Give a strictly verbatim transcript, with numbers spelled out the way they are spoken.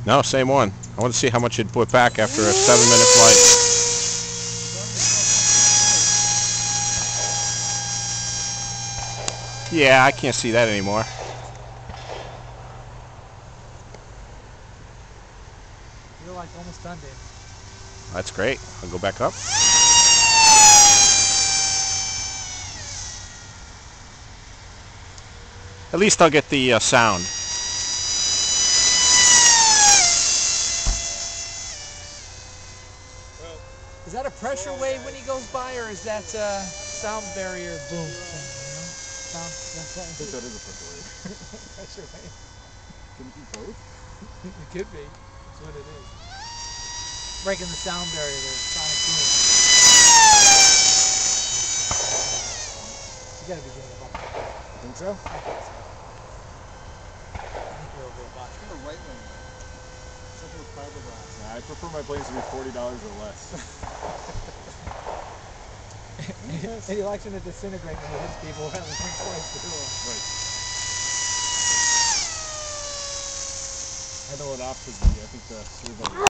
No, same one. I want to see how much you'd put back after a seven-minute flight. Yeah, I can't see that anymore. You're like almost done, Dave. That's great. I'll go back up. At least I'll get the uh, sound. Is that a pressure wave when he goes by, or is that uh, sound barrier boom thing? You know, sound. That's I think that is a pressure wave. pressure wave. Can it be both? It could be. That's what it is. Breaking the sound barrier there, sonic boom. You gotta be doing a buck. Think so? I think so. I think you're over a buck. The right lane. Something with fiberglass. Nah, I prefer my planes to be forty dollars or less. And he likes them to disintegrate when he hits people rather than slice through them. Right. I know it off because I think the servo